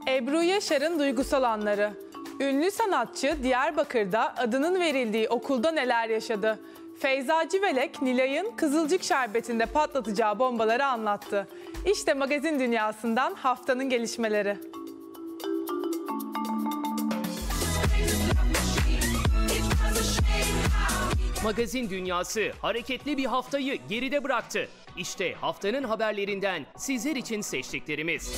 Ebru Yaşar'ın duygusal anları. Ünlü sanatçı Diyarbakır'da adının verildiği okulda neler yaşadı? Feyza Civelek, Nilay'ın Kızılcık Şerbeti'nde patlatacağı bombaları anlattı. İşte magazin dünyasından haftanın gelişmeleri. Magazin dünyası hareketli bir haftayı geride bıraktı. İşte haftanın haberlerinden sizler için seçtiklerimiz.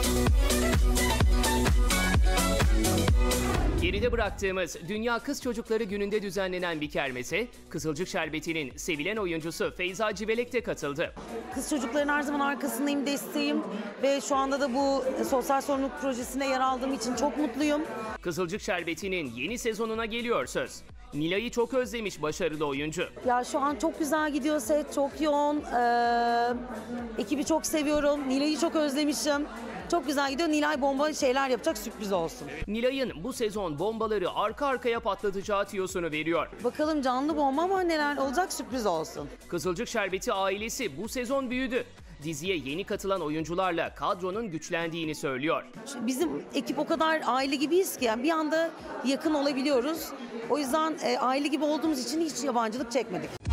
Geride bıraktığımız Dünya Kız Çocukları Günü'nde düzenlenen bir kermese, Kızılcık Şerbeti'nin sevilen oyuncusu Feyza Civelek de katıldı. Kız çocukların her zaman arkasındayım, desteğim ve şu anda da bu sosyal sorumluluk projesine yer aldığım için çok mutluyum. Kızılcık Şerbeti'nin yeni sezonuna geliyor söz. Nilay'ı çok özlemiş başarılı oyuncu. Ya şu an çok güzel gidiyor set, çok yoğun. Ekibi çok seviyorum, Nilay'ı çok özlemişim. Çok güzel gidiyor. Nilay bomba şeyler yapacak, sürpriz olsun. Nilay'ın bu sezon bombaları arka arkaya patlatacağı tiyosunu veriyor. Bakalım canlı bomba ama neler olacak, sürpriz olsun. Kızılcık Şerbeti ailesi bu sezon büyüdü. Diziye yeni katılan oyuncularla kadronun güçlendiğini söylüyor. Bizim ekip o kadar aile gibiyiz ki yani bir anda yakın olabiliyoruz. O yüzden aile gibi olduğumuz için hiç yabancılık çekmedik.